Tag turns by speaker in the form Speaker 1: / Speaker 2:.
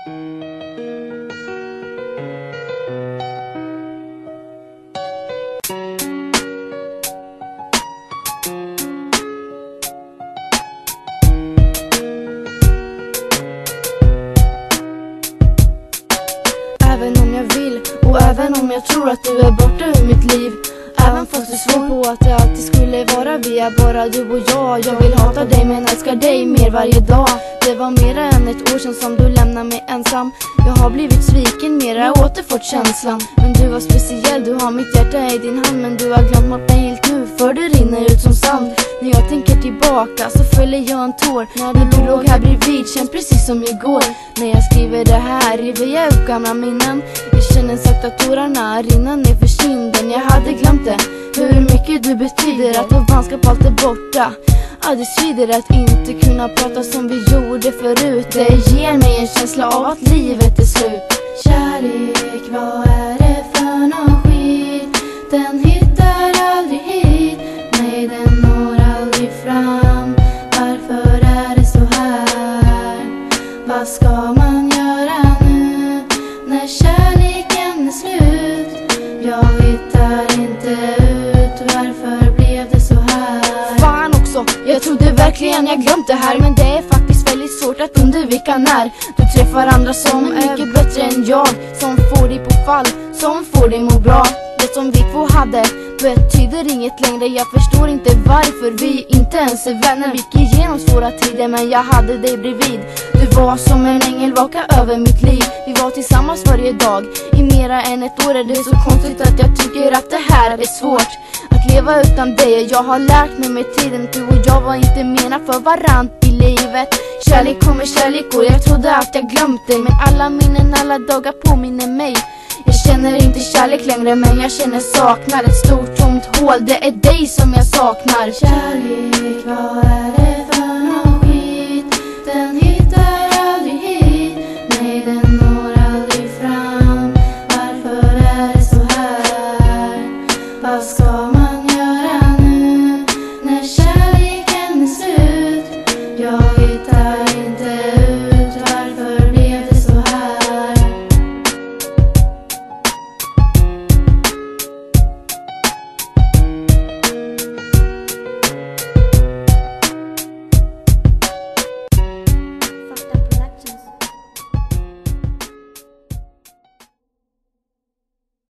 Speaker 1: Även om jag vill och även om jag tror att du är borta ur mitt liv, även fast du svor på att det alltid skulle vara vi är bara du och jag vill hata dig men älskar dig mer varje dag. Det var mer än ett år sedan som du lämnade mig ensam. Jag har blivit sviken mer, jag har återfått känslan. Men du var speciell, du har mitt hjärta i din hand. Men du har glömt mig helt nu, för det rinner ut som sand. När jag tänker tillbaka så följer jag en tår. När du låg här bredvid känns precis som igår. När jag skriver det här river jag upp gamla minnen. Jag känner sakta tårarna rinna ner för kinden. Jag hade glömt det, hur mycket du betyder. Att vår vänskap allt är borta. Ja, det svider att inte kunna prata som vi gjorde förut. Det ger mig en känsla av att livet är slut. Kärlek, vad är det för någon skit? Den hittar aldrig hit. Nej, den når aldrig fram. Varför är det så här? Vad ska man göra nu när kärleken är slut? Jag hittar inte ut, varför blev det så här? Fan också, jag trodde verkligen jag glömt det här. Men det är faktiskt väldigt svårt att undvika när du träffar andra som är mycket bättre än jag. Som får dig på fall, som får dig må bra. Det som vi två hade betyder inget längre. Jag förstår inte varför vi inte ens är vänner. Vi gick igenom svåra tider men jag hade dig bredvid. Du var som en ängel, vaka över mitt liv. Vi var tillsammans varje dag i mera än ett år. Är det så konstigt att jag tycker att det här är svårt att leva utan dig? Jag har lärt mig med tiden, du och jag var inte menad för varann i livet. Kärlek kommer kärlek och jag trodde att jag glömt dig. Men alla minnen, alla dagar påminner mig. Jag känner inte kärlek längre men jag känner saknad. Ett stort tomt hål, det är dig som jag saknar. Kärlek, vad är det för någon skit? Den hittar aldrig hit. Nej, den når aldrig fram. Varför är det så här? Vad ska